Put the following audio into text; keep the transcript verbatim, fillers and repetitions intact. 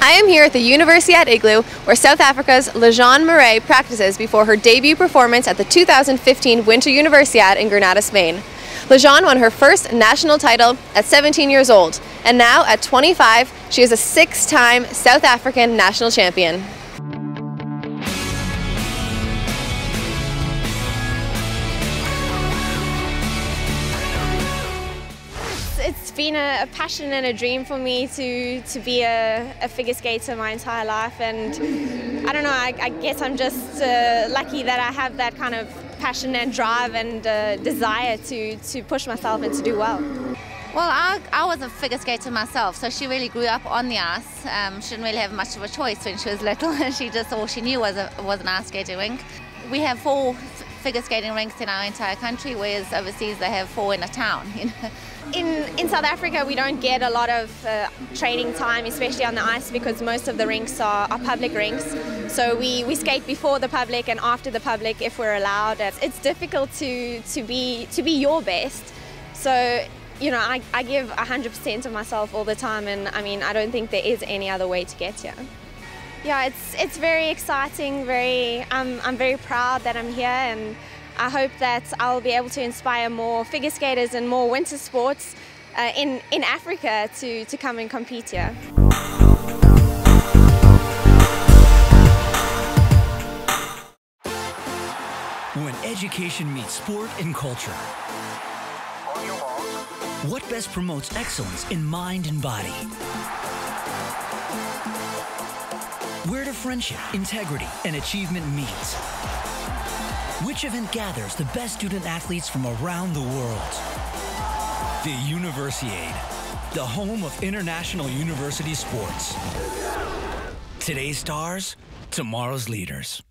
I am here at the Universiade Igloo, where South Africa's Lejeanne Marais practices before her debut performance at the two thousand fifteen Winter Universiade in Granada, Spain. Lejeanne won her first national title at seventeen years old, and now at twenty-five, she is a six-time South African national champion. It's been a, a passion and a dream for me to, to be a, a figure skater my entire life, and I don't know, I, I guess I'm just uh, lucky that I have that kind of passion and drive and uh, desire to, to push myself and to do well. Well, I, I was a figure skater myself, so she really grew up on the ice. Um, she didn't really have much of a choice when she was little. She just, all she knew was, a, was an ice skating rink. We have four figure skating rinks in our entire country, whereas overseas they have four in a town. You know? In, in South Africa, we don't get a lot of uh, training time, especially on the ice, because most of the rinks are, are public rinks. So we, we skate before the public and after the public if we're allowed. It's difficult to, to, be, to be your best. So, you know, I, I give one hundred percent of myself all the time, and I mean, I don't think there is any other way to get here. Yeah, it's, it's very exciting, very, um, I'm very proud that I'm here, and I hope that I'll be able to inspire more figure skaters and more winter sports uh, in, in Africa to, to come and compete here. When education meets sport and culture, what best promotes excellence in mind and body? Where do friendship, integrity, and achievement meet? Which event gathers the best student athletes from around the world? The Universiade, the home of international university sports. Today's stars, tomorrow's leaders.